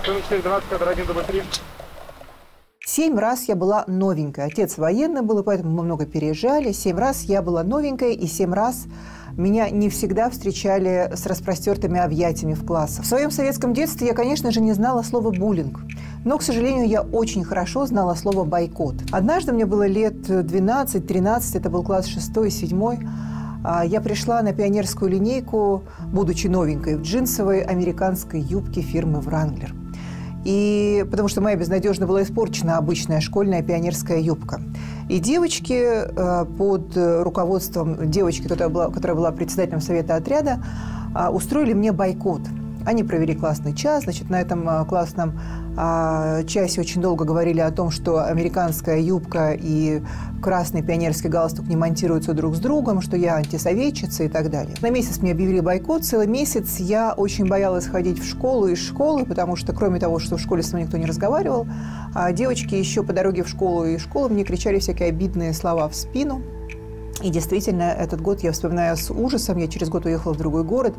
7 раз я была новенькая. Отец военный был, и поэтому мы много переезжали. 7 раз я была новенькая, и 7 раз меня не всегда встречали с распростертыми объятиями в классах. В своем советском детстве я, конечно же, не знала слова «буллинг». Но, к сожалению, я очень хорошо знала слово «бойкот». Однажды мне было лет 12-13, это был класс 6-7. Я пришла на пионерскую линейку, будучи новенькой, в джинсовой американской юбке фирмы «Вранглер». И потому что моя безнадежно была испорчена обычная школьная пионерская юбка. И девочки под руководством девочки, которая была председателем совета отряда, устроили мне бойкот. Они провели классный час, значит, на этом классном часе очень долго говорили о том, что американская юбка и красный пионерский галстук не монтируются друг с другом, что я антисоветчица и так далее. На месяц мне объявили бойкот. Целый месяц я очень боялась ходить в школу из школы, потому что, кроме того, что в школе со мной никто не разговаривал, девочки еще по дороге в школу и школу мне кричали всякие обидные слова в спину. И действительно, этот год я вспоминаю с ужасом. Я через год уехала в другой город.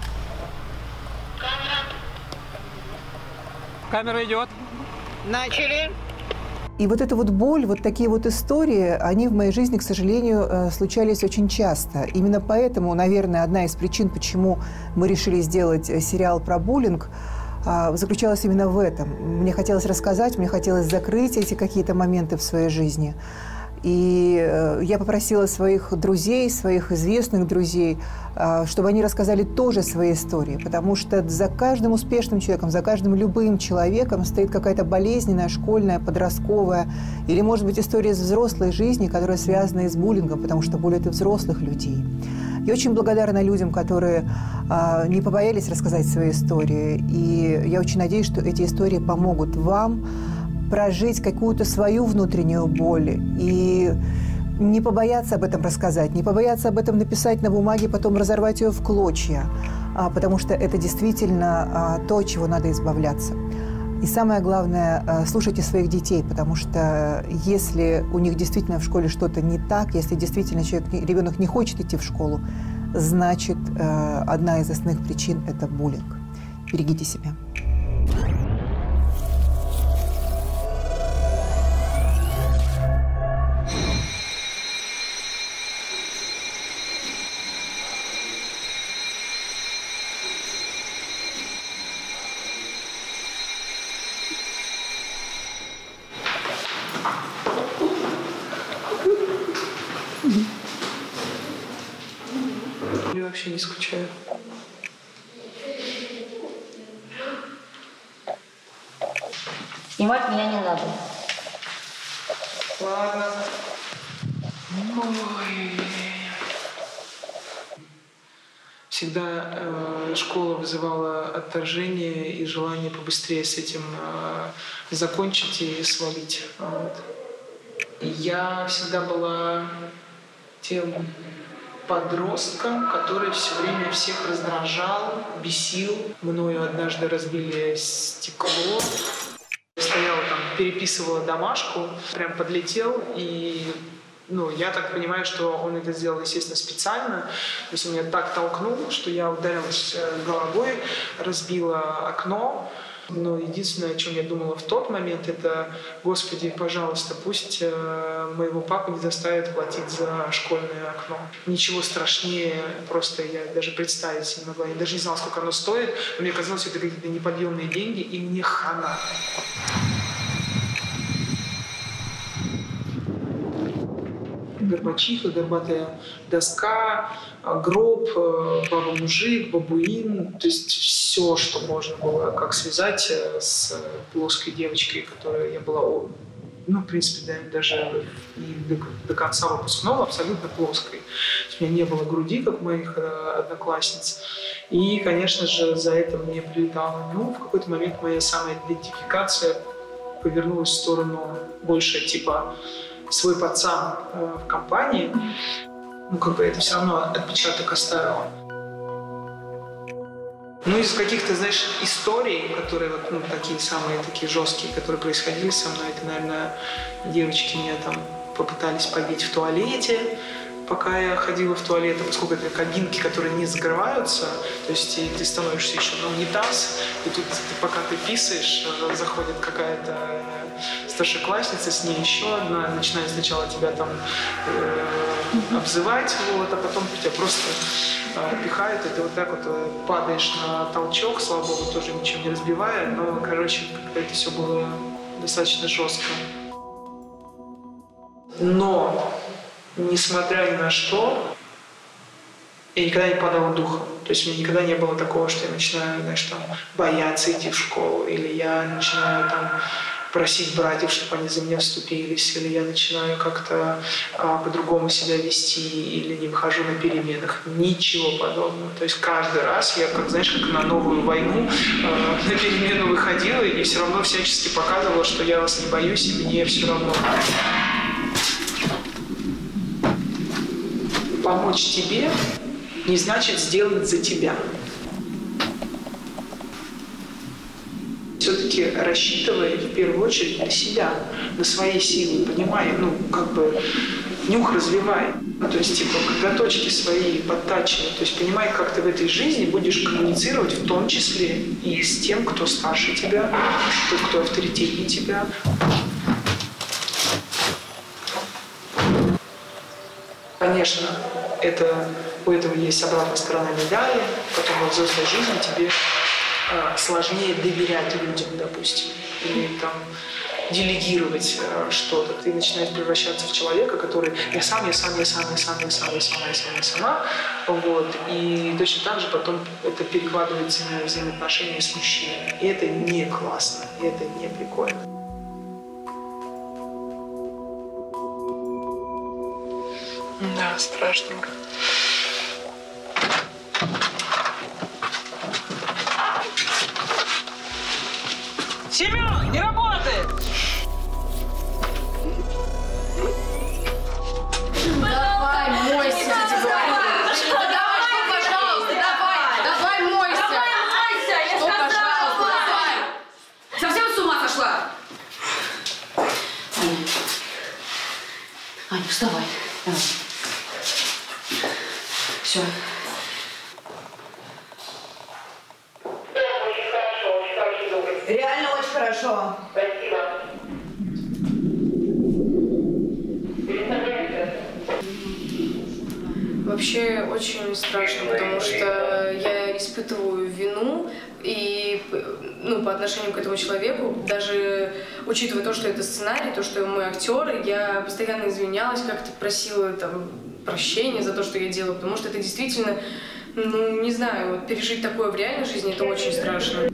Камера идет. Начали. И вот эта вот боль, вот такие вот истории, они в моей жизни, к сожалению, случались очень часто. Именно поэтому, наверное, одна из причин, почему мы решили сделать сериал про буллинг, заключалась именно в этом. Мне хотелось рассказать, мне хотелось закрыть эти какие-то моменты в своей жизни. И я попросила своих друзей, своих известных друзей, чтобы они рассказали тоже свои истории, потому что за каждым успешным человеком, за каждым любым человеком стоит какая-то болезненная, школьная, подростковая или, может быть, история из взрослой жизни, которая связана и с буллингом, потому что боль – это взрослых людей. Я очень благодарна людям, которые не побоялись рассказать свои истории, и я очень надеюсь, что эти истории помогут вам прожить какую-то свою внутреннюю боль и не побояться об этом рассказать, не побояться об этом написать на бумаге, потом разорвать ее в клочья, потому что это действительно то, от чего надо избавляться. И самое главное, слушайте своих детей, потому что если у них действительно в школе что-то не так, если действительно ребенок не хочет идти в школу, значит, одна из основных причин – это буллинг. Берегите себя. Я вообще не скучаю. Снимать меня не надо. Ладно. Ой. Всегда школа вызывала отторжение и желание побыстрее с этим закончить и свалить. Вот. Я всегда была тем подростком, который все время всех раздражал, бесил. Мною однажды разбили стекло. Стояла там, переписывала домашку, прям подлетел и... я так понимаю, что он это сделал, естественно, специально. То есть он меня так толкнул, что я ударилась головой, разбила окно. Но единственное, о чем я думала в тот момент, это: Господи, пожалуйста, пусть моего папу не заставят платить за школьное окно. Ничего страшнее просто я даже представить себе не могла. Я даже не знала, сколько оно стоит. Но мне казалось, что это какие-то неподъемные деньги, и мне хана. Горбачиха, горбатая доска, гроб, баба-мужик, бабуин. То есть все, что можно было как связать с плоской девочкой, которая я была, в принципе, даже и до конца выпускного абсолютно плоской. У меня не было груди, как у моих одноклассниц. И, конечно же, за это мне прилетало. В какой-то момент моя самоидентификация повернулась в сторону больше типа свой пацан в компании, это все равно отпечаток оставило. Из каких-то, историй, которые такие жесткие, которые происходили со мной, это, наверное, девочки меня там попытались побить в туалете, пока я ходила в туалет, поскольку это кабинки, которые не закрываются, то есть и ты становишься еще на унитаз, и тут пока ты писаешь, заходит какая-то старшеклассница, с ней еще одна, начинает сначала тебя там обзывать, вот, а потом тебя просто пихают, и ты вот так вот падаешь на толчок, слава богу, тоже ничего не разбивая, но, короче, это все было достаточно жестко. Но, несмотря ни на что, я никогда не падала духом. То есть у меня никогда не было такого, что я начинаю, знаешь, там, бояться идти в школу, или я начинаю там просить братьев, чтобы они за меня вступились, или я начинаю как-то по-другому себя вести, или не выхожу на переменах. Ничего подобного. То есть каждый раз я, как, знаешь, как на новую войну на перемену выходила и все равно всячески показывала, что я вас не боюсь, и мне все равно. Помочь тебе не значит сделать за тебя. Все-таки рассчитывай в первую очередь на себя, на свои силы, понимай, ну, как бы нюх развивай. Ну, то есть, типа, когда точки свои подтачивай, то есть понимай, как ты в этой жизни будешь коммуницировать, в том числе и с тем, кто старше тебя, тот, кто авторитетнее тебя. Конечно, у этого есть обратная сторона медали, потом во взрослой жизни тебе сложнее доверять людям, допустим, или там делегировать что-то. Ты начинаешь превращаться в человека, который я сама, вот, и точно так же потом это перекладывается на взаимоотношения с мужчиной. И это не классно, и это не прикольно. Да, страшненько. Семен, не работает! Давай, мойся, я тебе говорю. Давай, пожалуйста, давай, мойся. Давай, мойся, я сказала, давай. Совсем с ума сошла? Аня, вставай. Давай. Все. Реально очень хорошо. Спасибо. Вообще очень страшно, потому что я испытываю вину и, ну, по отношению к этому человеку, даже учитывая то, что это сценарий, то, что мы актеры, я постоянно извинялась, как-то просила там прощения за то, что я делаю, потому что это действительно, ну, не знаю, вот пережить такое в реальной жизни, это очень страшно.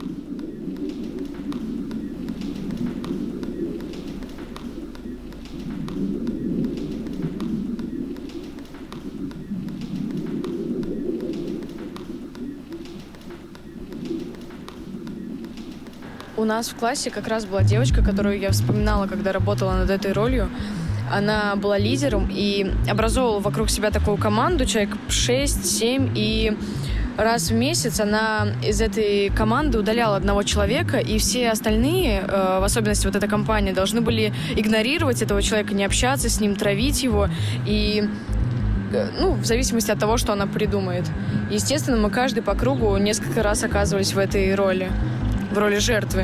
У нас в классе как раз была девочка, которую я вспоминала, когда работала над этой ролью. Она была лидером и образовывала вокруг себя такую команду, человек 6-7, и раз в месяц она из этой команды удаляла одного человека, и все остальные, в особенности вот эта компания, должны были игнорировать этого человека, не общаться с ним, травить его, и, ну, в зависимости от того, что она придумает. Естественно, мы каждый по кругу несколько раз оказывались в этой роли, в роли жертвы.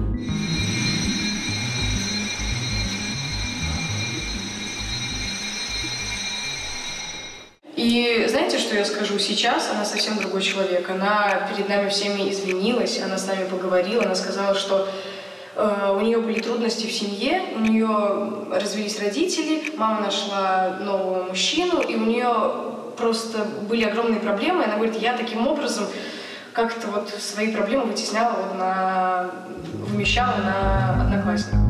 И знаете, что я скажу? Сейчас она совсем другой человек. Она перед нами всеми извинилась, она с нами поговорила, она сказала, что у нее были трудности в семье, у нее развелись родители, мама нашла нового мужчину, и у нее просто были огромные проблемы. И она говорит, я таким образом как-то вот свои проблемы вытесняла, вот вмещала на одноклассников.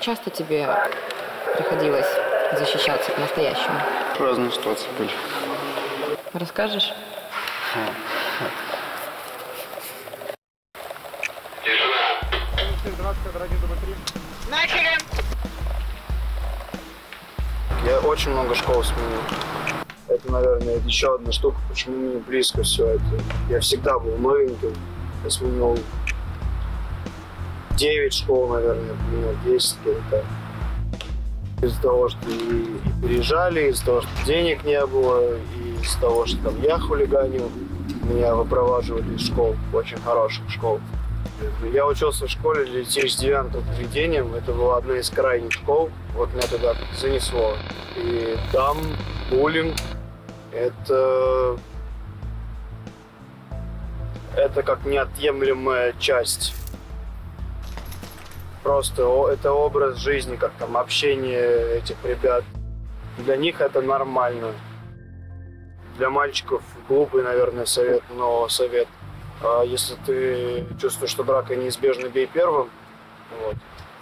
часто тебе приходилось защищаться по-настоящему? Разные ситуации были. Расскажешь? Начали! Я очень много школ сменил. Это, наверное, еще одна штука, почему мне близко все это. Я всегда был новеньким. Я сменил 9 школ, наверное, поменял 10 где-то. Из-за того, что и переезжали, из-за того, что денег не было, и из-за того, что там я хулиганил, меня выпроваживали из школ, очень хороших школ. Я учился в школе для детей с 9-м поведением. Это была одна из крайних школ. Вот меня туда занесло. И там буллинг — это как неотъемлемая часть. Просто это образ жизни, как там общение этих ребят. Для них это нормально. Для мальчиков глупый, наверное, совет, но совет. Если ты чувствуешь, что драка неизбежна, бей первым. Вот.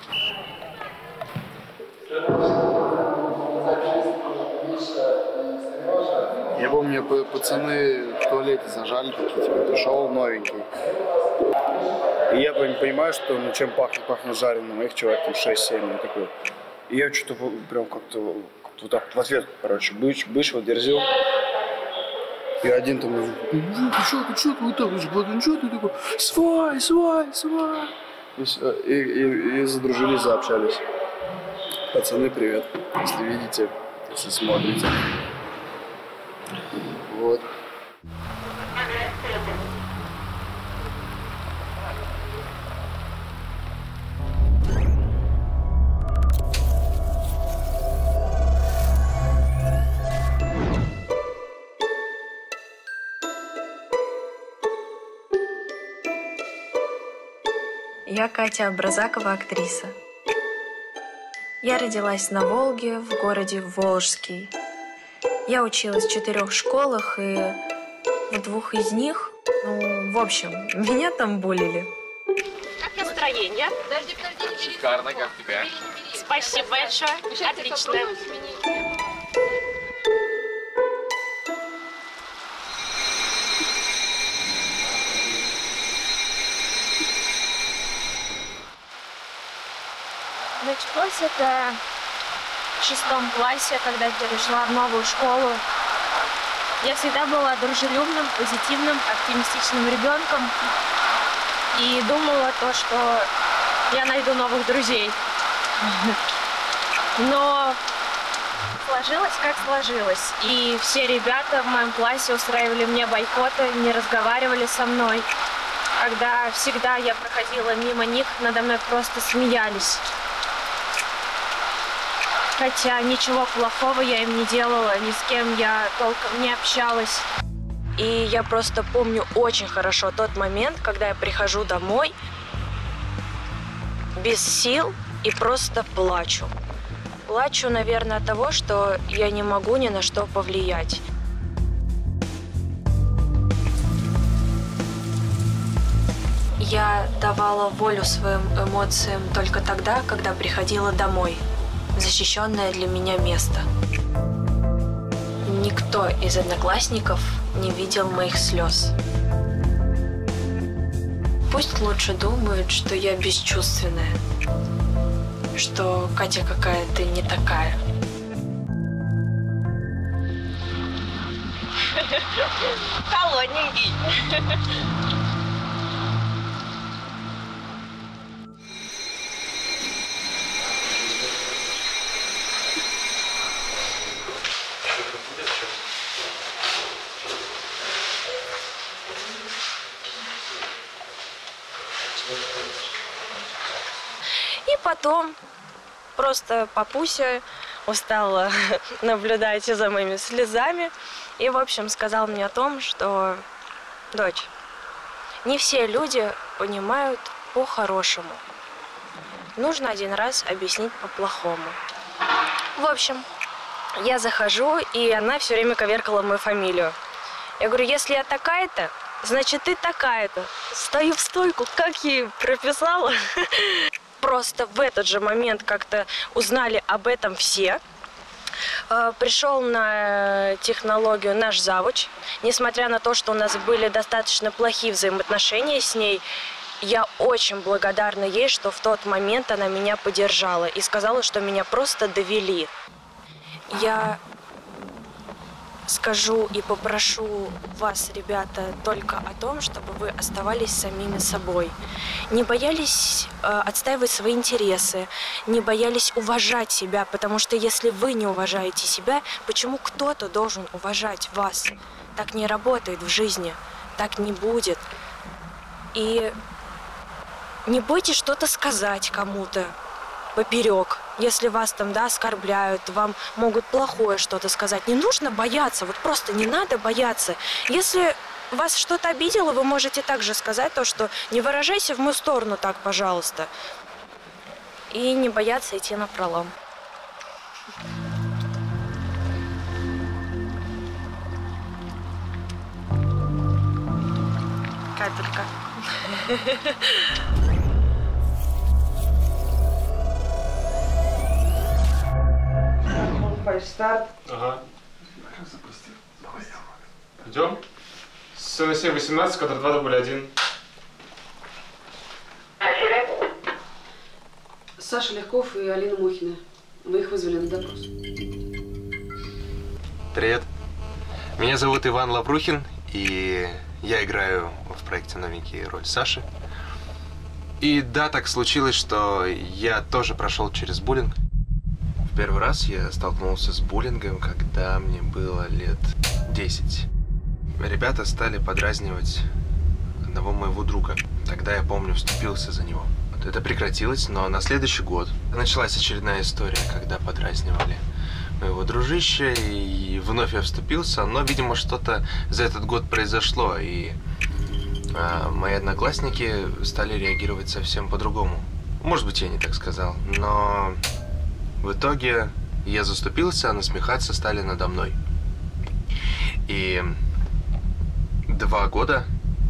Я помню, пацаны в туалете зажали, такие, типа, пришел новенький. И я понимаю, что чем пахнет жареным, моих человек там 6-7, такой. И я что-то прям как-то вот так в ответ, короче, быч вот дерзил. И один там, ты что, ты вот так, ну что ты такой, свай. И задружились, заобщались. Пацаны, привет, если видите, если смотрите. Вот. Я Катя Абразакова, актриса. Я родилась на Волге, в городе Волжский. Я училась в 4 школах, и в 2 из них, в общем, меня там буллили. Как настроение? Шикарно, как тебя? Спасибо большое. Отлично. Началось это в 6 классе, когда я перешла в новую школу. Я всегда была дружелюбным, позитивным, оптимистичным ребенком и думала то, что я найду новых друзей. Но сложилось, как сложилось. И все ребята в моем классе устраивали мне бойкоты, не разговаривали со мной. Когда всегда я проходила мимо них, надо мной просто смеялись. Хотя ничего плохого я им не делала, ни с кем я толком не общалась. И я просто помню очень хорошо тот момент, когда я прихожу домой без сил и просто плачу. Плачу, наверное, от того, что я не могу ни на что повлиять. Я давала волю своим эмоциям только тогда, когда приходила домой. Защищенное для меня место. Никто из одноклассников не видел моих слез. Пусть лучше думают, что я бесчувственная, что Катя какая-то не такая. Холодненький. И потом просто папуся устала наблюдать за моими слезами и, в общем, сказал мне о том, что, дочь, не все люди понимают по-хорошему. Нужно один раз объяснить по-плохому. В общем, я захожу, и она все время коверкала мою фамилию. Я говорю, если я такая-то, значит, ты такая-то. Стою в стойку, как ей прописала. просто в этот же момент как-то узнали об этом все. Пришел на технологию наш завуч. Несмотря на то, что у нас были достаточно плохие взаимоотношения с ней, я очень благодарна ей, что в тот момент она меня поддержала и сказала, что меня просто довели. Я скажу и попрошу вас, ребята, только о том, чтобы вы оставались самими собой. Не боялись отстаивать свои интересы, не боялись уважать себя, потому что если вы не уважаете себя, почему кто-то должен уважать вас? Так не работает в жизни, так не будет. И не бойтесь что-то сказать кому-то поперек. Если вас там, да, оскорбляют, вам могут плохое что-то сказать. Не нужно бояться, вот просто не надо бояться. Если вас что-то обидело, вы можете также сказать то, что не выражайся в мою сторону так, пожалуйста. И не бояться идти напролом. Капелька. Старт. Ага. Идем. Сцена 7-18, кадр 2-1. Саша Легков и Алина Мухина. Вы их вызвали на допрос. Привет. Меня зовут Иван Лаврухин, и я играю в проекте новенький роль Саши. И да, так случилось, что я тоже прошел через буллинг. В первый раз я столкнулся с буллингом, когда мне было лет 10. Ребята стали подразнивать одного моего друга. Тогда, я помню, вступился за него. Вот это прекратилось, но на следующий год началась очередная история, когда подразнивали моего дружища, и вновь я вступился, но, видимо, что-то за этот год произошло, и мои одноклассники стали реагировать совсем по-другому. Может быть, я не так сказал, но в итоге я заступился, а насмехаться стали надо мной. И 2 года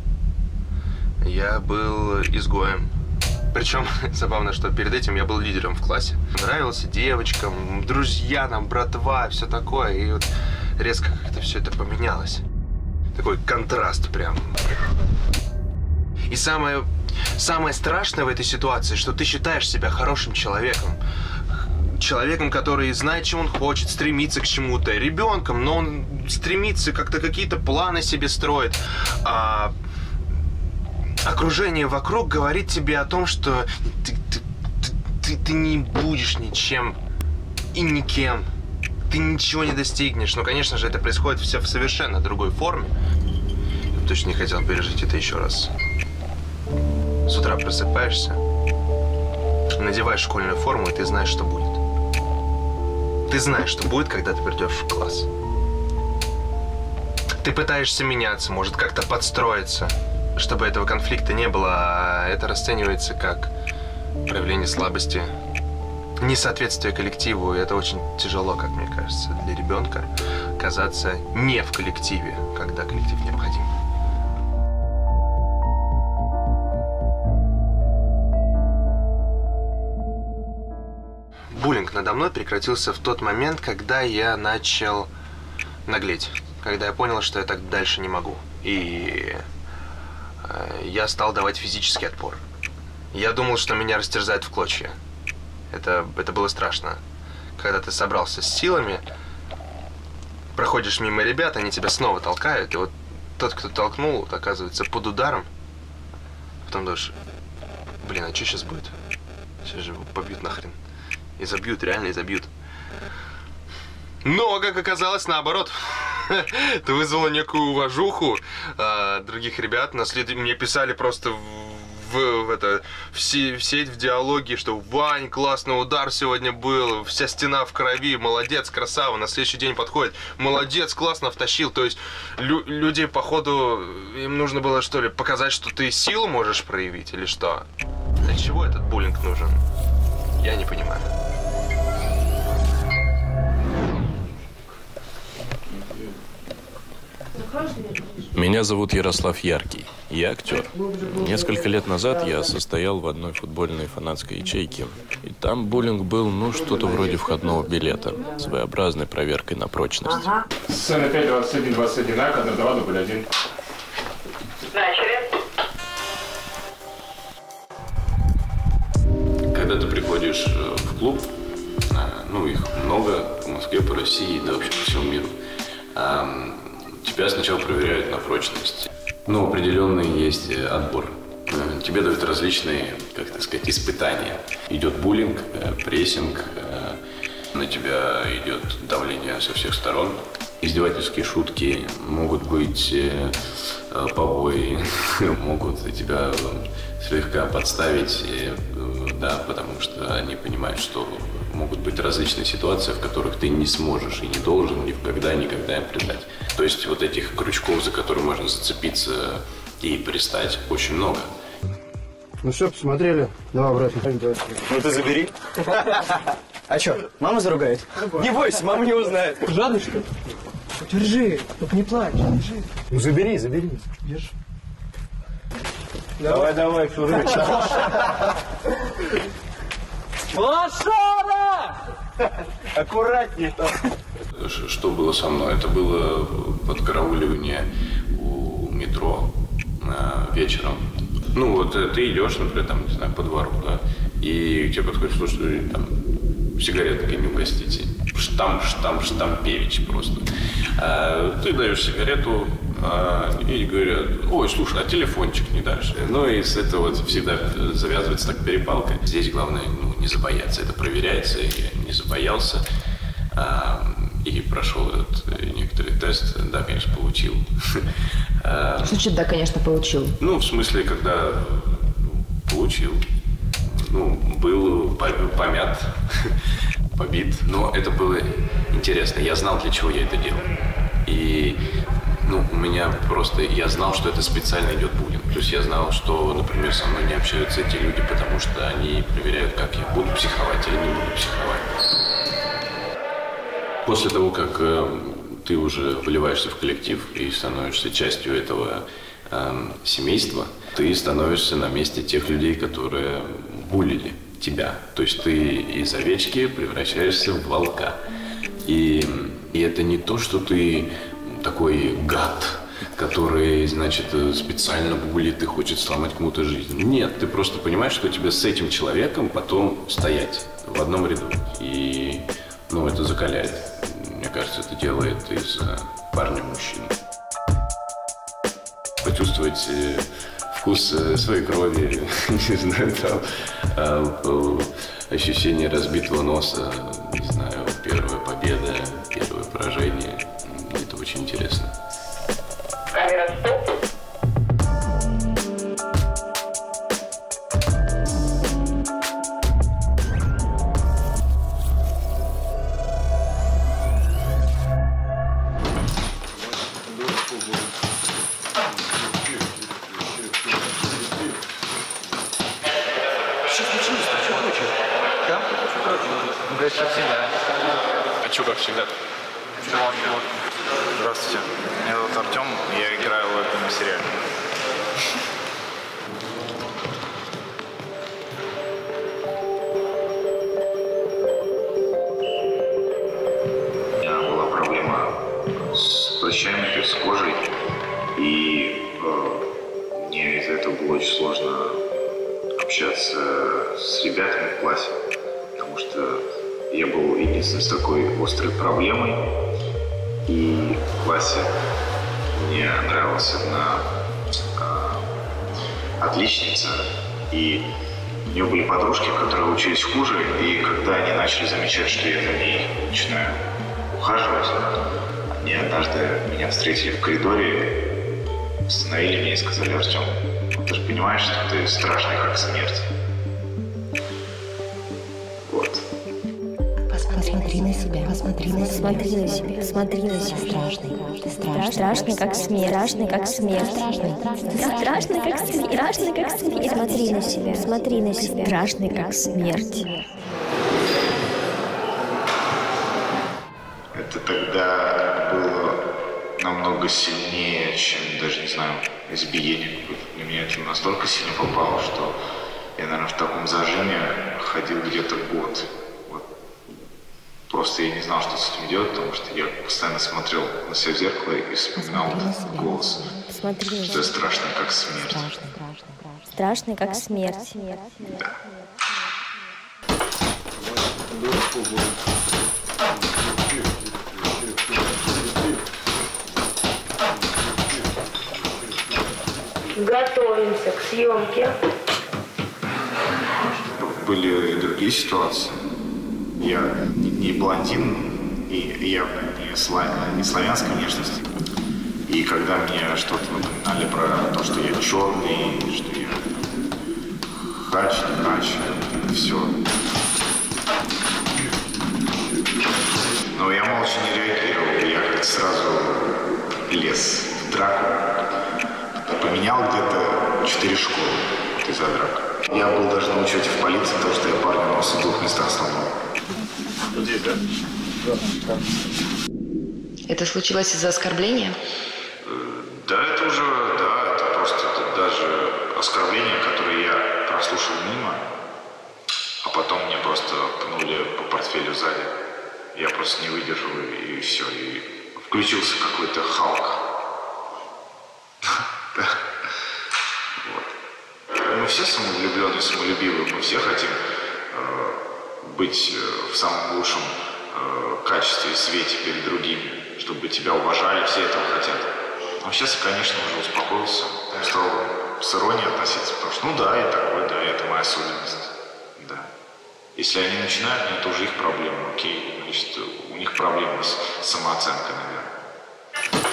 я был изгоем. Причем, забавно, что перед этим я был лидером в классе. Нравился девочкам, друзья, нам, братва, все такое. И вот резко как-то все это поменялось. Такой контраст прям. И самое страшное в этой ситуации, что ты считаешь себя хорошим человеком. Человеком, который знает, чего он хочет, стремится к чему-то. Ребенком, но он стремится, как-то какие-то планы себе строит. А окружение вокруг говорит тебе о том, что ты не будешь ничем и никем. Ты ничего не достигнешь. Но, конечно же, это происходит все в совершенно другой форме. Я бы точно не хотел пережить это еще раз. С утра просыпаешься, надеваешь школьную форму, и ты знаешь, что будет. Ты знаешь, что будет, когда ты придешь в класс. Ты пытаешься меняться, может, как-то подстроиться, чтобы этого конфликта не было, а это расценивается как проявление слабости, несоответствие коллективу, и это очень тяжело, как мне кажется, для ребенка оказаться не в коллективе, когда коллектив необходим. Буллинг надо мной прекратился в тот момент, когда я начал наглеть, когда я понял, что я так дальше не могу, и я стал давать физический отпор. Я думал, что меня растерзают в клочья. Это было страшно. Когда ты собрался с силами, проходишь мимо ребят, они тебя снова толкают, и вот тот, кто толкнул, оказывается под ударом. Потом думаешь, блин, а что сейчас будет? Сейчас же его побьют нахрен. И забьют, реально и забьют. Но, как оказалось, наоборот. Это вызвало некую уважуху других ребят. Мне писали просто в сеть, в диалоге, что Вань, классный удар сегодня был, вся стена в крови, молодец, красава. На следующий день подходит, молодец, классно втащил. То есть люди, походу, им нужно было, что ли, показать, что ты силу можешь проявить или что? Для чего этот буллинг нужен? Я не понимаю. Меня зовут Ярослав Яркий. Я актер. Несколько лет назад я состоял в одной футбольной фанатской ячейке. И там буллинг был, ну, что-то вроде входного билета. Своеобразной проверкой на прочность. Сцена 5, 21, 21, А, кадр 2, дубль 1. Когда ты приходишь в клуб, ну, их много в Москве, по России, да вообще по всему миру, тебя сначала проверяют на прочность. Ну, определенный есть отбор. Тебе дают различные, как так сказать, испытания. Идет буллинг, прессинг, на тебя идет давление со всех сторон. Издевательские шутки, могут быть побои, могут тебя слегка подставить, да, потому что они понимают, что могут быть различные ситуации, в которых ты не сможешь и не должен никогда им предать. То есть вот этих крючков, за которые можно зацепиться и пристать, очень много. Ну все, посмотрели? Давай обратно. Ну ты забери. А что, мама заругает? Не бойся, мама не узнает. Жадный, что ли? Держи, только не плачь, держи. Ну забери. Держи. Давай, Фюрыч. Лошара! Аккуратнее там. Что было со мной? Это было подкарауливание у метро вечером. Ну вот ты идешь, например, там, не знаю, по двору, да, и к тебе подходит, слушай, там, сигареткой не угостите. Штампевич просто. Ты даешь сигарету, и говорят: ой, слушай, а телефончик не дашь? Ну и с этого вот всегда завязывается так перепалка. Здесь главное, ну, не забояться. Это проверяется, я не забоялся. И прошел этот некоторый тест. Да, конечно, получил. Что значит, да, конечно, получил? Ну, в смысле, когда получил. Ну, был помят, побит. Но это было интересно. Я знал, для чего я это делал. И, ну, у меня просто... Я знал, что это специально идет буллинг. То есть я знал, что, например, со мной не общаются эти люди, потому что они проверяют, как я буду психовать или не буду психовать. После того, как ты уже вливаешься в коллектив и становишься частью этого семейства, ты становишься на месте тех людей, которые буллили тебя. То есть ты из овечки превращаешься в волка. И это не то, что ты такой гад, который, значит, специально булит и хочет сломать кому-то жизнь. Нет, ты просто понимаешь, что тебе с этим человеком потом стоять в одном ряду. И, ну, это закаляет. Мне кажется, это делает из парня мужчину. Почувствовать вкус своей крови, не знаю, там, ощущение разбитого носа, не знаю, первая победа, первое поражение. Это очень интересно. Камера, стоп. А что, как всегда? Здравствуйте. Меня зовут Артем, я играю в этом сериале. У меня была проблема с плечами, то есть с кожей. И мне из-за этого было очень сложно общаться с ребятами в классе, потому что я был единственным с такой острой проблемой. И в классе мне нравилась одна отличница, и у нее были подружки, которые учились хуже, и когда они начали замечать, что я за ней начинаю ухаживать, они однажды меня встретили в коридоре, остановили меня и сказали: Артем, ты же понимаешь, что ты страшный, как смерть. Вот. Посмотри на себя, посмотри на себя, смотри на себя. Страшный, ты страшный, как смерть, страшный, как смерть, страшный, как смерть, страшный, как смерть. Смотри на себя, страшный, как смерть. Это тогда было намного сильнее, чем, даже не знаю, избиение какое-то. Для меня это настолько сильно попало, что я, наверное, в таком зажиме ходил где-то год. Вот. Просто я не знал, что с этим делать, потому что я постоянно смотрел на себя в зеркало и вспоминал этот голос. Что я страшный, как смерть. Страшный, как смерть. Да. Готовимся к съемке. Были и другие ситуации. Я не блондин и явно не славянской внешности. И когда мне что-то напоминали про то, что я черный, что я хач, не хач, это все. Но я молча не реагировал. Я как-то сразу лез в драку. Поменял где-то 4 школы из-за драк. Я был даже на учете в полиции, потому что я парня нос в 2 местах сломал. Вот здесь, да? Да. Это случилось из-за оскорбления? Да, это уже, да, это просто даже оскорбление, которое я прослушал мимо, а потом мне просто пнули по портфелю сзади. Я просто не выдержал, и все, и включился какой-то Халк. Мы все самовлюбленные, самолюбивые, мы все хотим быть в самом лучшем качестве и свете перед другими, чтобы тебя уважали, все этого хотят. Но сейчас я, конечно, уже успокоился, я стал с иронией относиться, потому что, ну да, я такой, да, это моя особенность, да. Если они начинают, ну это уже их проблема, окей, значит, у них проблемы с самооценкой, наверное.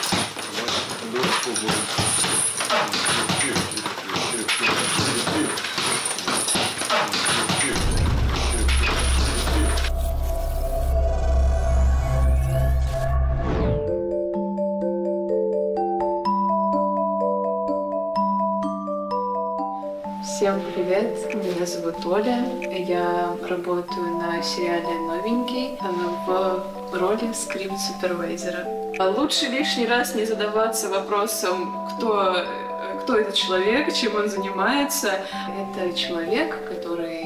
Всем привет, меня зовут Оля, я работаю на сериале «Новенький» в роли скрипт-супервайзера. Лучше лишний раз не задаваться вопросом, кто этот человек, чем он занимается. Это человек, который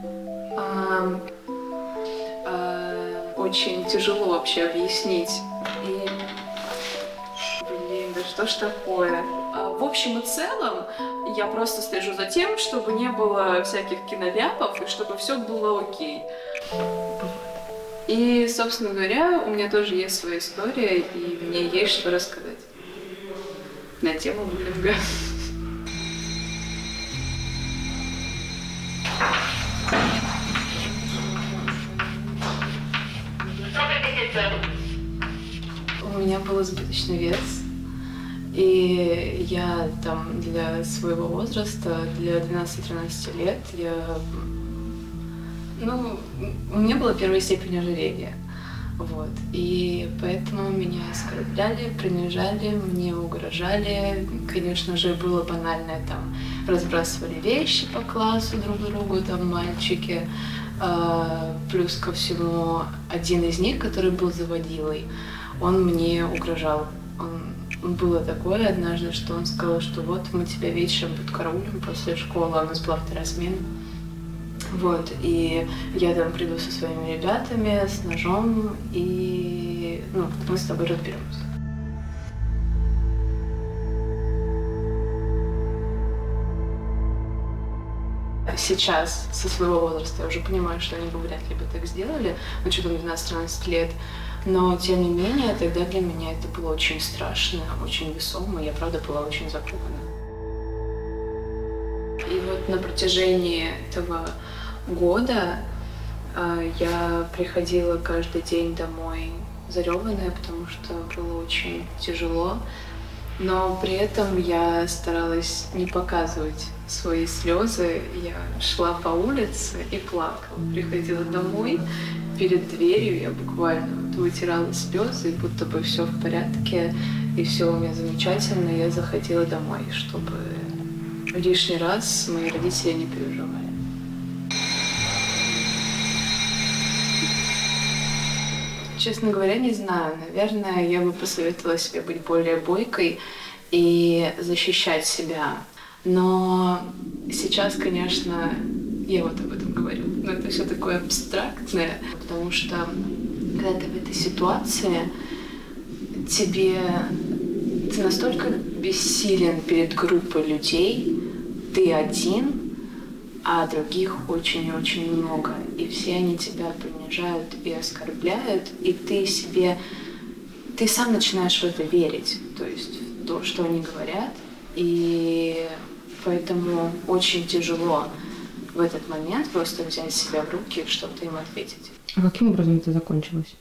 очень тяжело вообще объяснить. И, блин, да что ж такое? В общем и целом, я просто слежу за тем, чтобы не было всяких киноляпов и чтобы все было окей. И, собственно говоря, у меня тоже есть своя история, и мне есть что рассказать на тему буллинга. У меня был избыточный вес. И я там для своего возраста, для 12-13 лет, у меня была первая степень ожирения. Вот. И поэтому меня оскорбляли, принижали, мне угрожали. Конечно же, было банальное, там, разбрасывали вещи по классу друг другу, там, мальчики. Плюс ко всему, один из них, который был заводилой, он мне угрожал. Было такое однажды, что он сказал, что вот мы тебя вечером подкараулим после школы, а у нас была 2-я смена. Вот, и я там приду со своими ребятами, с ножом, и мы с тобой разберемся. Сейчас, со своего возраста, я уже понимаю, что они бы вряд ли бы так сделали, учетом 12-13 лет. Но, тем не менее, тогда для меня это было очень страшно, очень весомо, я, правда, была очень запугана. И вот на протяжении этого года я приходила каждый день домой зареванная, потому что было очень тяжело. Но при этом я старалась не показывать свои слезы. Я шла по улице и плакала. Приходила домой, перед дверью я буквально вытирала слезы, и будто бы все в порядке, и все у меня замечательно. Я заходила домой, чтобы лишний раз мои родители не переживали. Честно говоря, не знаю. Наверное, я бы посоветовала себе быть более бойкой и защищать себя. Но сейчас, конечно, я вот об этом говорю. Но это все такое абстрактное, потому что когда ты в этой ситуации, ты настолько бессилен перед группой людей, ты один, а других очень и очень много. И все они тебя принижают и оскорбляют, и ты сам начинаешь в это верить, то есть в то, что они говорят, и поэтому очень тяжело в этот момент просто взять себя в руки и что-то им ответить. А каким образом это закончилось?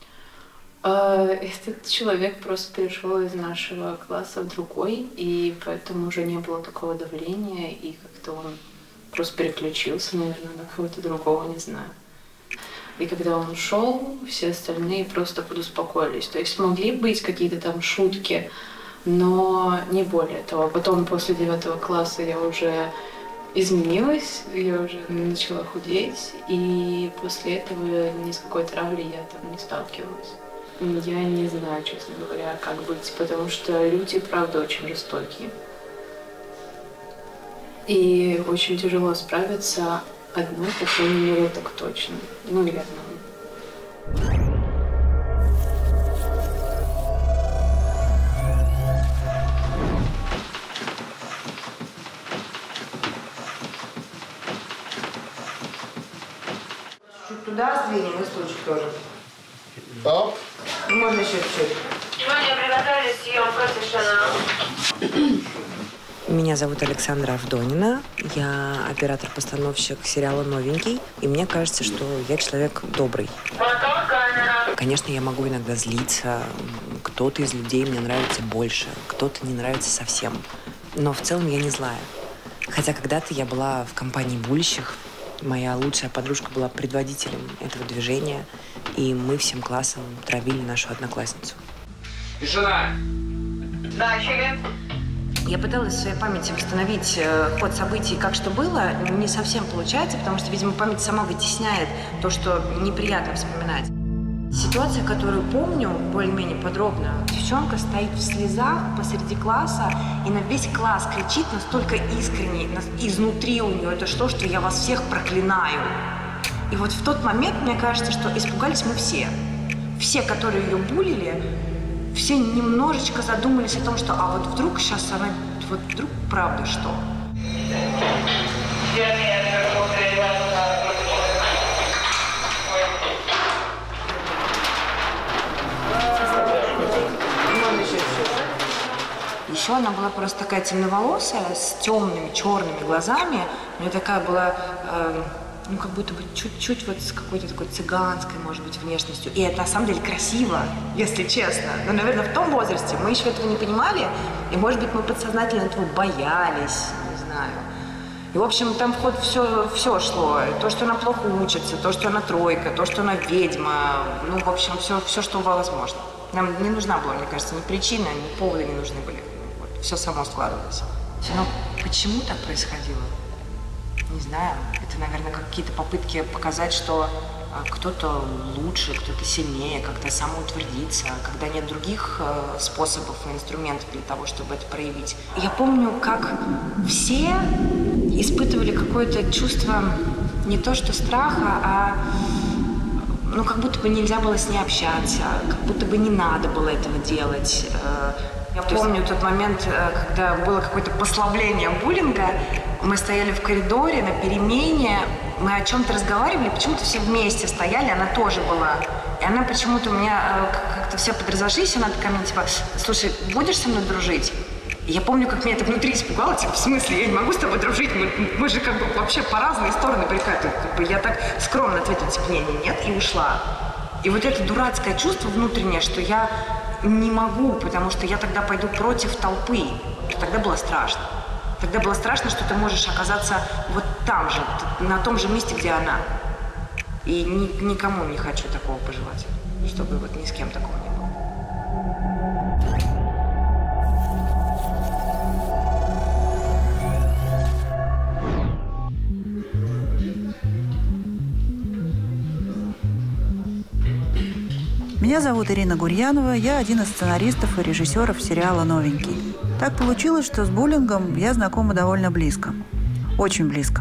Этот человек просто перешел из нашего класса в другой, и поэтому уже не было такого давления, и как-то он просто переключился, наверное, на кого-то другого, не знаю. И когда он ушел, все остальные просто подуспокоились. То есть могли быть какие-то там шутки, но не более того. Потом после 9 класса я уже изменилась, я уже начала худеть, и после этого ни с какой травлей я там не сталкивалась. Я не знаю, честно говоря, как быть, потому что люди, правда, очень жестокие. И очень тяжело справиться одной, по крайней мере, так точно. Ну или одному. Чуть туда сдвинем и стульчик тоже. Да. Можно еще чуть-чуть. Внимание, приготовились, съем профессионал. Меня зовут Александра Авдонина. Я оператор-постановщик сериала «Новенький». И мне кажется, что я человек добрый. Конечно, я могу иногда злиться. Кто-то из людей мне нравится больше, кто-то не нравится совсем. Но в целом я не злая. Хотя когда-то я была в компании буллящих. Моя лучшая подружка была предводителем этого движения. И мы всем классом травили нашу одноклассницу. Тишина! Начали. Я пыталась в своей памяти восстановить ход событий, как что было. Не совсем получается, потому что, видимо, память сама вытесняет то, что неприятно вспоминать. Ситуация, которую помню более-менее подробно. Девчонка стоит в слезах посреди класса и на весь класс кричит настолько искренне, изнутри у нее это что я вас всех проклинаю. И вот в тот момент, мне кажется, что испугались мы все. Все, которые ее булили, все немножечко задумались о том, что а вот вдруг сейчас она, вот вдруг правда что? Еще она была просто такая темноволосая, с темными черными глазами. У нее такая была, ну, как будто бы чуть-чуть вот с какой-то такой цыганской, может быть, внешностью. И это, на самом деле, красиво, если честно. Но, наверное, в том возрасте мы еще этого не понимали. И, может быть, мы подсознательно этого боялись, не знаю. И, в общем, там в ход все шло. То, что она плохо учится, то, что она тройка, то, что она ведьма. Ну, в общем, все, что возможно. Нам не нужна была, мне кажется, ни причина, ни поводы не нужны были. Вот, все само складывалось. Но почему так происходило? Не знаю. Это, наверное, какие-то попытки показать, что кто-то лучше, кто-то сильнее, как-то самоутвердиться, когда нет других способов и инструментов для того, чтобы это проявить. Я помню, как все испытывали какое-то чувство не то что страха, а ну, как будто бы нельзя было с ней общаться, как будто бы не надо было этого делать. Я помню тот момент, когда было какое-то послабление буллинга. Мы стояли в коридоре на перемене, мы о чем-то разговаривали, почему-то все вместе стояли, она тоже была. И она почему-то у меня как-то все подразошлись, она такая мне типа, слушай, будешь со мной дружить? И я помню, как меня это внутри испугало, типа, в смысле, я не могу с тобой дружить, мы же как бы вообще по разные стороны прикатываем. Как бы я так скромно ответила, типа, нет, и ушла. И вот это дурацкое чувство внутреннее, что я не могу, потому что я тогда пойду против толпы. Тогда было страшно. Тогда было страшно, что ты можешь оказаться вот там же, на том же месте, где она. И никому не хочу такого пожелать, чтобы вот ни с кем такого не было. Меня зовут Ирина Гурьянова, я один из сценаристов и режиссеров сериала «Новенький». Так получилось, что с буллингом я знакома довольно близко. Очень близко.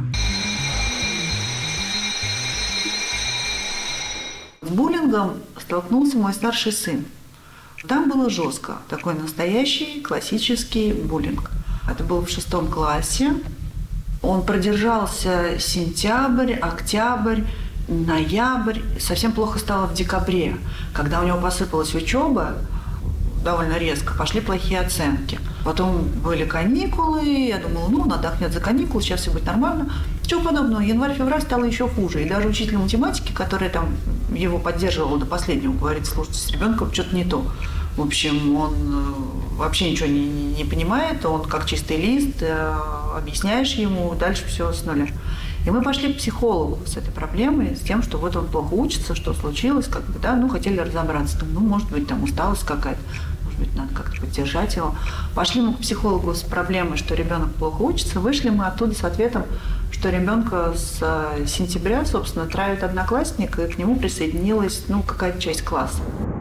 С буллингом столкнулся мой старший сын. Там было жестко. Такой настоящий классический буллинг. Это было в 6 классе. Он продержался сентябрь, октябрь, ноябрь. Совсем плохо стало в декабре, когда у него посыпалась учеба довольно резко, пошли плохие оценки. Потом были каникулы, я думала, ну, он отдохнет за каникулы, сейчас все будет нормально. Ничего подобного. Январь-февраль стало еще хуже. И даже учитель математики, которая там его поддерживала до последнего, говорит, слушайте, с ребенком что-то не то. В общем, он вообще ничего не понимает, он как чистый лист, объясняешь ему, дальше все с нуля. И мы пошли к психологу с этой проблемой, с тем, что вот он плохо учится, что случилось, как бы, да, ну, хотели разобраться. Там, ну, может быть, там усталость какая-то, может быть, надо как-то поддержать его. Пошли мы к психологу с проблемой, что ребенок плохо учится, вышли мы оттуда с ответом, что ребенка с сентября, собственно, травит одноклассник, и к нему присоединилась, ну, какая-то часть класса.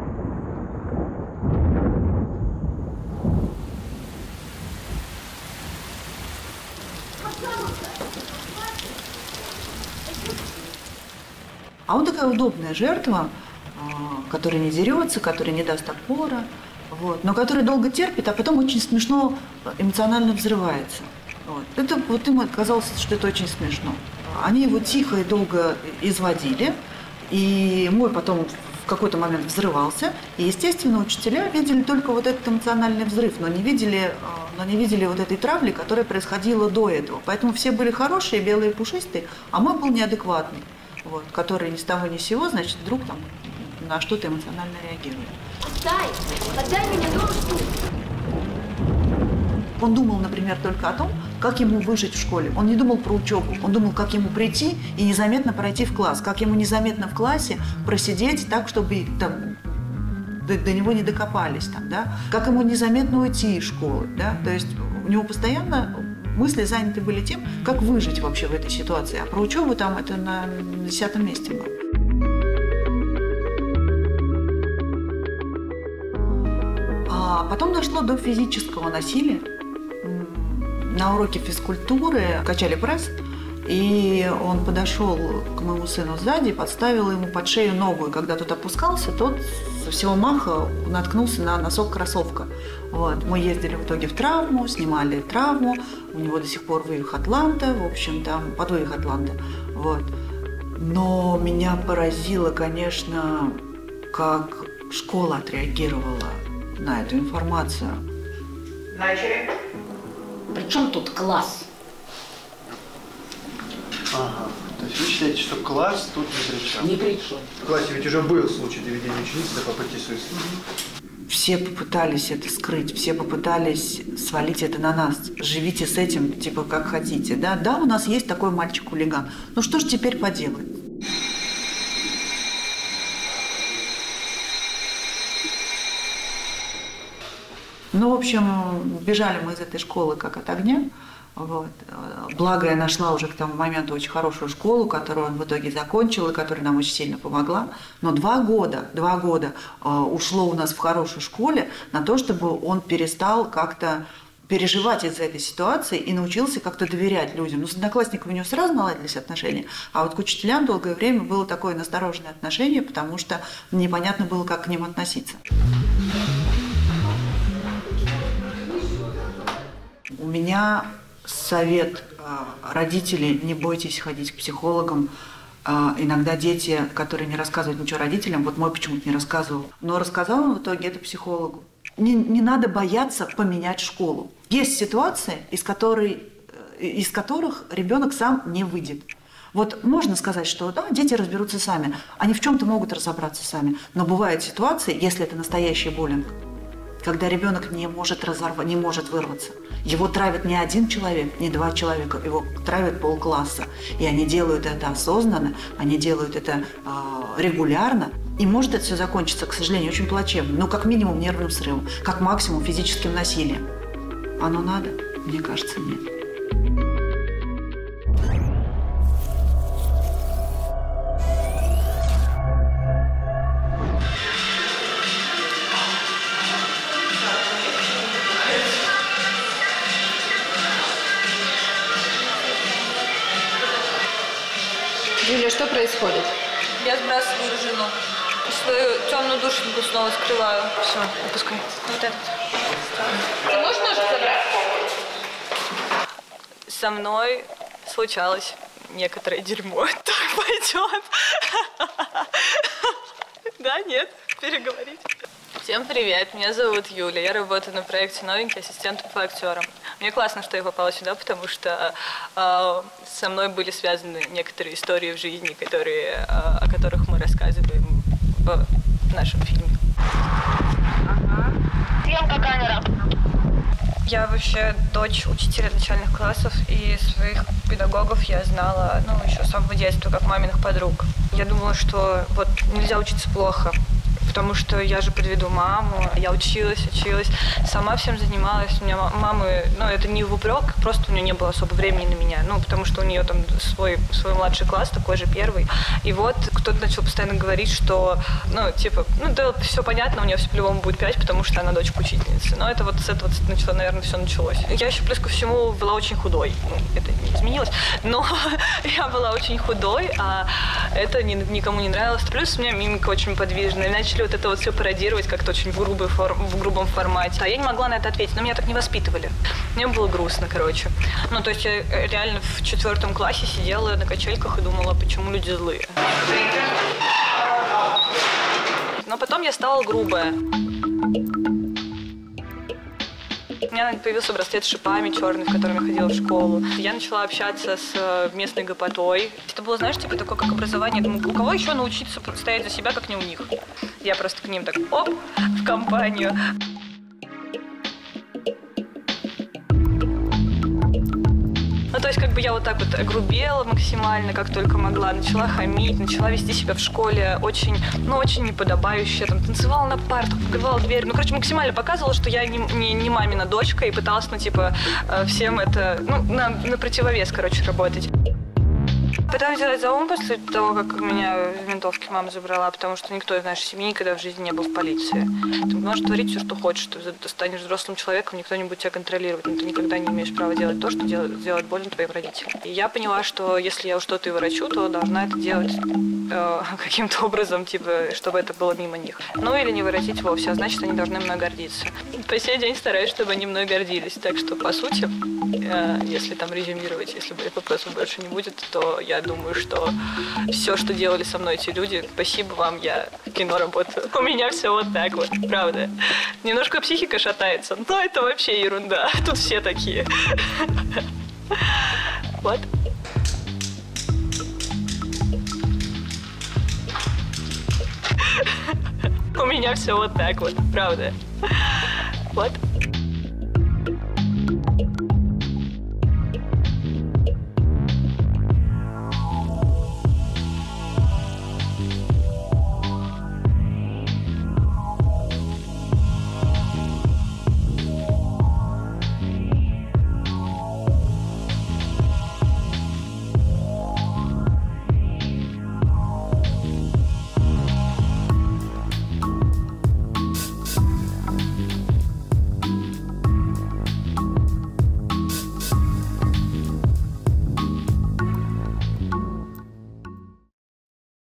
А он такая удобная жертва, которая не дерется, которая не даст отпора, вот, но которая долго терпит, а потом очень смешно эмоционально взрывается. Вот. Это вот им казалось, что это очень смешно. Они его тихо и долго изводили, и мой потом в какой-то момент взрывался. И, естественно, учителя видели только вот этот эмоциональный взрыв, но не видели вот этой травли, которая происходила до этого. Поэтому все были хорошие, белые, пушистые, а мой был неадекватный. Вот, который ни с того ни с сего, значит, вдруг там на что-то эмоционально реагирует. Отдай меня дождь! Он думал, например, только о том, как ему выжить в школе. Он не думал про учебу, он думал, как ему прийти и незаметно пройти в класс, как ему незаметно в классе просидеть так, чтобы там, до него не докопались, там, да? Как ему незаметно уйти из школы. Да? То есть у него постоянно мысли заняты были тем, как выжить вообще в этой ситуации. А про учебу там это на 10-м месте было. А потом дошло до физического насилия. На уроке физкультуры качали пресс, и он подошел к моему сыну сзади, подставил ему под шею ногу. И когда тот опускался, тот со всего маха наткнулся на носок кроссовка. Вот. Мы ездили в итоге в травму, снимали травму. У него до сих пор вывих атланта, в общем, там подвывих атланта. Вот. Но меня поразило, конечно, как школа отреагировала на эту информацию. Начали. Причем тут класс? Ага. То есть вы считаете, что класс тут ни при чем? Ни при чем. В классе ведь уже был случай доведения ученицы до попытки суицида. Все попытались это скрыть, все попытались свалить это на нас. Живите с этим, типа, как хотите. Да, да, у нас есть такой мальчик-хулиган. Ну что ж теперь поделать? Ну, в общем, бежали мы из этой школы как от огня. Вот. Благо, я нашла уже к тому моменту очень хорошую школу, которую он в итоге закончил и которая нам очень сильно помогла. Но 2 года ушло у нас в хорошей школе на то, чтобы он перестал как-то переживать из-за этой ситуации и научился как-то доверять людям. Ну, с одноклассниками у него сразу наладились отношения, а вот к учителям долгое время было такое настороженное отношение, потому что непонятно было, как к ним относиться. У меня совет родителей: не бойтесь ходить к психологам. Иногда дети, которые не рассказывают ничего родителям, вот мой почему-то не рассказывал, но рассказал он в итоге это психологу. Не надо бояться поменять школу. Есть ситуации, из которых ребенок сам не выйдет. Вот можно сказать, что да, дети разберутся сами, они в чем-то могут разобраться сами, но бывают ситуации, если это настоящий буллинг, когда ребенок не может вырваться. Его травит не один человек, не 2 человека, его травит полкласса. И они делают это осознанно, они делают это регулярно. И может это все закончиться, к сожалению, очень плачевно. Ну, как минимум нервным срывом, как максимум физическим насилием. Оно надо? Мне кажется, нет. Юля, что происходит? Я сбрасываю жену. Свою темную душеньку снова скрываю. Все, отпускай. Вот этот. Ты можешь ножик забрать? Со мной случалось некоторое дерьмо. Так пойдет. Да, нет, переговорить. Всем привет, меня зовут Юля, я работаю на проекте «Новенький» ассистентом по актерам. Мне классно, что я попала сюда, потому что со мной были связаны некоторые истории в жизни, о которых мы рассказываем в нашем фильме. Съемка камера. Я вообще дочь учителя начальных классов, и своих педагогов я знала, еще с самого детства, как маминых подруг. Я думала, что вот нельзя учиться плохо, потому что я же подведу маму. Я училась, сама всем занималась. У меня мамы, это не в упрек, просто у нее не было особо времени на меня, потому что у нее там свой младший класс, такой же первый. И вот кто-то начал постоянно говорить, что, да, все понятно, у нее все по-любому будет 5, потому что она дочка учительницы. Но это вот с этого, наверное, все началось. Я еще плюс ко всему была очень худой. Это не изменилось, но я была очень худой, а это никому не нравилось. Плюс у меня мимика очень подвижная. Начали вот это вот все пародировать как-то очень в грубом формате. А я не могла на это ответить, но меня так не воспитывали. Мне было грустно, короче. То есть я реально в 4 классе сидела на качельках и думала, почему люди злые. Но потом я стала грубая. У меня появился браслет с шипами черный, в котором я ходила в школу. Я начала общаться с местной гопотой. Это было, знаешь, такое как образование. Я думаю, у кого еще научиться стоять за себя, как не у них? Я просто к ним так, оп, в компанию. То есть я вот так вот огрубела максимально, как только могла, начала хамить, начала вести себя в школе очень неподобающе, танцевала на партах, открывала дверь, максимально показывала, что я не мамина дочка, и пыталась, всем это, на противовес, работать. Пыталась делать за ум после того, как меня в ментовке мама забрала, потому что никто из нашей семьи никогда в жизни не был в полиции. Ты можешь творить все, что хочешь, ты станешь взрослым человеком, никто не будет тебя контролировать, но ты никогда не имеешь права делать то, что делает больно твоим родителям. И я поняла, что если я что-то и ворочу, то должна это делать каким-то образом, чтобы это было мимо них. Или не воротить вовсе, а значит, они должны мной гордиться. По сей день стараюсь, чтобы они мной гордились. Так что, по сути, если резюмировать, если вопросов больше не будет, то я думаю, что все, что делали со мной эти люди, спасибо вам, я в кино работаю. У меня все вот так вот, правда. Немножко психика шатается, но это вообще ерунда. Тут все такие. Вот. У меня все вот так вот, правда. Вот.